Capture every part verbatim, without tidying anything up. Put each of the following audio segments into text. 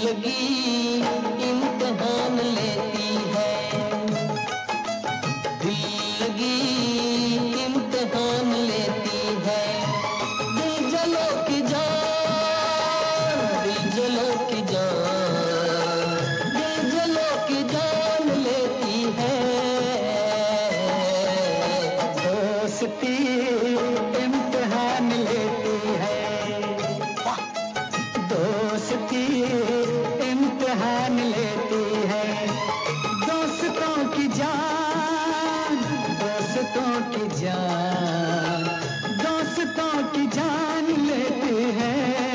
लगी इम्तिहान लेती है, दिल लगी इम्तिहान लेती है। दिल जलो की जान, दिल जलो की जान, दिल जलो की जान लेती है। दोस्ती इम्तिहान लेती है, दोस्ती इम्तिहान लेती है। दोस्तों की जान, दोस्तों की जान, दोस्तों की जान लेती है।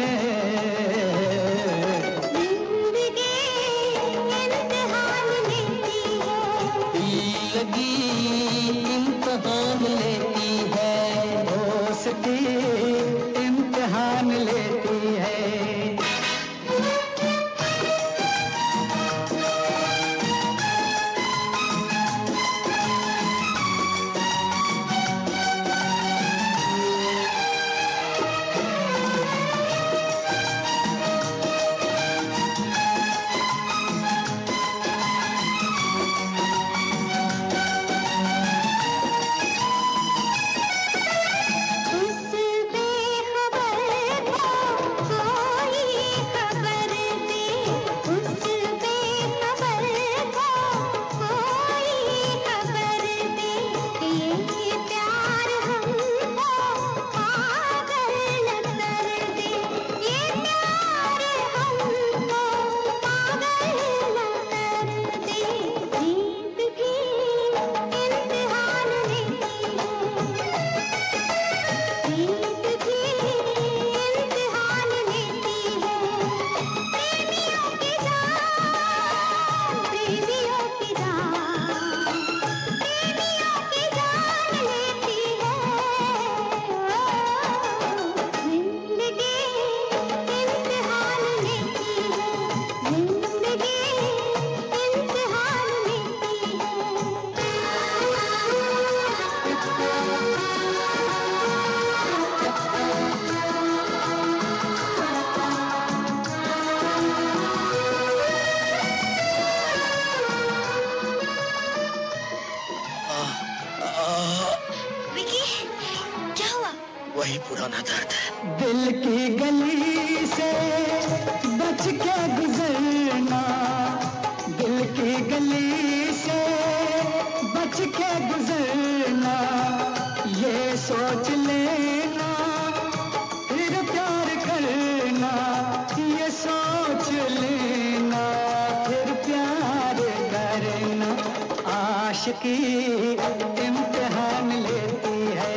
जिंदगी इम्तिहान लेती है, दिल लगी इम्तिहान लेती है। दोस्ती इम्तिहान लेती है। वही पुराना दर्द है। दिल की गली से बच के गुजरना, दिल की गली से बच के गुजरना, ये सोच लेना फिर प्यार करना, ये सोच लेना फिर प्यार करना। आशिकी इम्तिहान लेती है,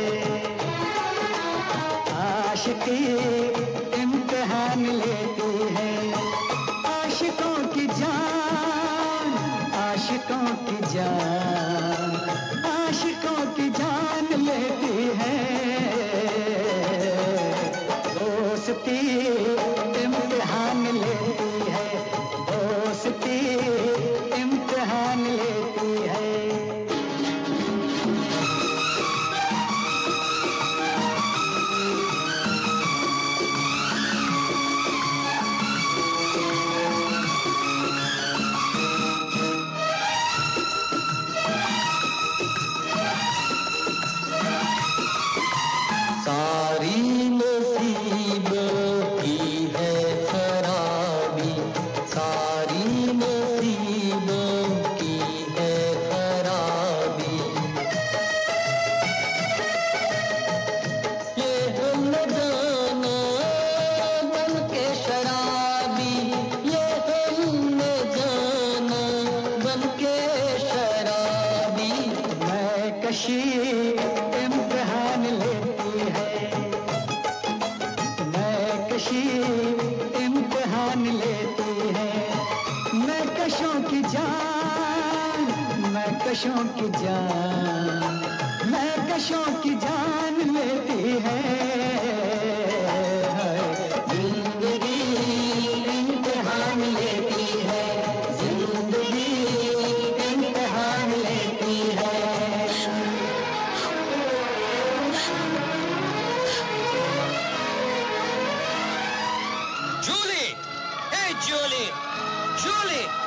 आशिकी इम्तिहान लेती है। आशिकों की जान, आशिकों की जान, आशिकों की जान लेती है। दोस्ती इम्तिहान लेती है, दोस्ती इम्तिहान लेती है। सारी नसीबों की है खराबी, सारी नसीबों की है खराबी। ये हम न जाना बन के शराबी, ये हम न जाना बन के शराबी। मैं कशी इम्तिहान लेती है, मैं कशी इम्तिहान लेती है। मैं कशों की जान, मैं कशों की जान, मैं कशों की जान लेती है। जिंदगी इम्तिहान लेती है, जिंदगी इम्तिहान लेती है। जूली, ए जूली, जूली